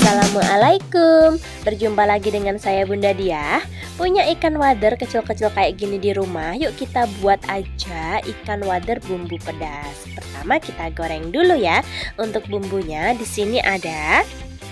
Assalamualaikum. Berjumpa lagi dengan saya Bunda Diah. Punya ikan wader kecil-kecil kayak gini di rumah. Yuk kita buat aja ikan wader bumbu pedas. Pertama kita goreng dulu ya. Untuk bumbunya di sini ada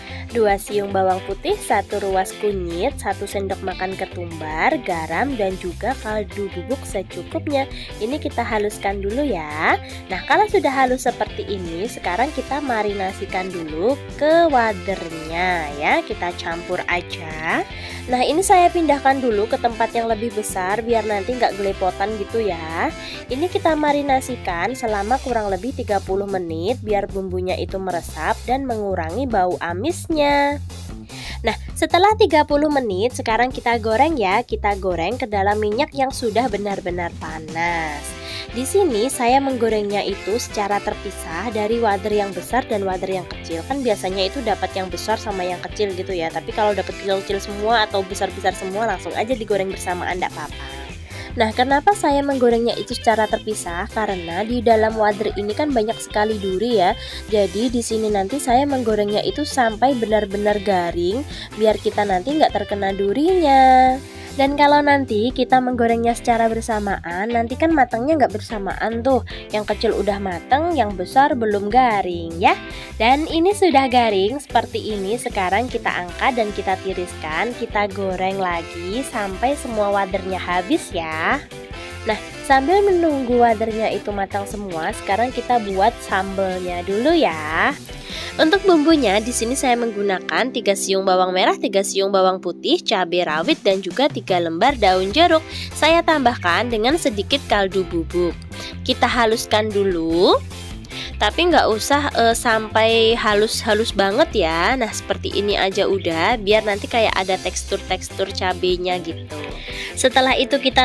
2 siung bawang putih, 1 ruas kunyit, 1 sendok makan ketumbar, garam, dan juga kaldu bubuk secukupnya. Ini kita haluskan dulu ya. Nah, kalau sudah halus seperti ini, sekarang kita marinasikan dulu ke wadernya ya. Kita campur aja. Nah, ini saya pindahkan dulu ke tempat yang lebih besar biar nanti nggak gelepotan gitu ya. Ini kita marinasikan selama kurang lebih 30 menit biar bumbunya itu meresap dan mengurangi bau amisnya. Nah, setelah 30 menit sekarang kita goreng ya. Kita goreng ke dalam minyak yang sudah benar-benar panas. Di sini saya menggorengnya itu secara terpisah dari wader yang besar dan wader yang kecil. Kan biasanya itu dapat yang besar sama yang kecil gitu ya. Tapi kalau dapat kecil-kecil semua atau besar-besar semua langsung aja digoreng bersamaan, enggak apa-apa. Nah, kenapa saya menggorengnya itu secara terpisah? Karena di dalam wader ini kan banyak sekali duri ya. Jadi di sini nanti saya menggorengnya itu sampai benar-benar garing biar kita nanti nggak terkena durinya. Dan kalau nanti kita menggorengnya secara bersamaan, nanti kan matangnya nggak bersamaan tuh. Yang kecil udah matang, yang besar belum garing ya. Dan ini sudah garing seperti ini. Sekarang kita angkat dan kita tiriskan. Kita goreng lagi sampai semua wadernya habis ya. Nah, sambil menunggu wadernya itu matang semua, sekarang kita buat sambelnya dulu ya. Untuk bumbunya di sini saya menggunakan 3 siung bawang merah, 3 siung bawang putih, cabai rawit, dan juga 3 lembar daun jeruk. Saya tambahkan dengan sedikit kaldu bubuk. Kita haluskan dulu. Tapi nggak usah sampai halus-halus banget ya. Nah, seperti ini aja udah, biar nanti kayak ada tekstur-tekstur cabenya gitu. Setelah itu kita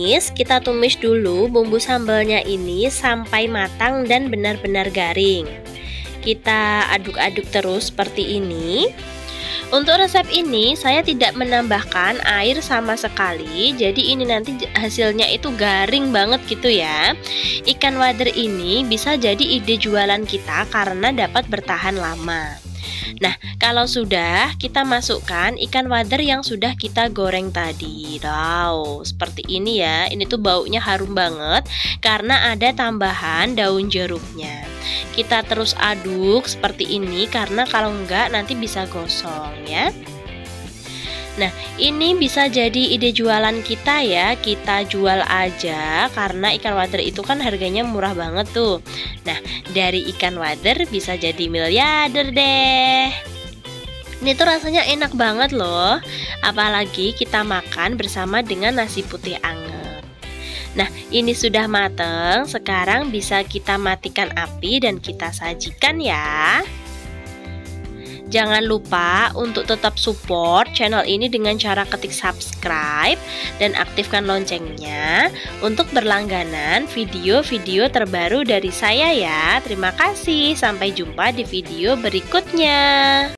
tumis dulu bumbu sambalnya ini sampai matang dan benar-benar garing. Kita aduk-aduk terus seperti ini. Untuk resep ini saya tidak menambahkan air sama sekali. Jadi ini nanti hasilnya itu garing banget gitu ya. Ikan wader ini bisa jadi ide jualan kita karena dapat bertahan lama. Nah, kalau sudah kita masukkan ikan wader yang sudah kita goreng tadi. Wow, seperti ini ya. Ini tuh baunya harum banget karena ada tambahan daun jeruknya. Kita terus aduk seperti ini karena kalau enggak nanti bisa gosong ya. Nah, ini bisa jadi ide jualan kita ya. Kita jual aja karena ikan wader itu kan harganya murah banget tuh. Nah, dari ikan wader bisa jadi miliarder deh. Ini tuh rasanya enak banget loh. Apalagi kita makan bersama dengan nasi putih anget. Nah, ini sudah mateng. Sekarang bisa kita matikan api dan kita sajikan ya. Jangan lupa untuk tetap support channel ini dengan cara ketik subscribe dan aktifkan loncengnya untuk berlangganan video-video terbaru dari saya ya. Terima kasih, sampai jumpa di video berikutnya.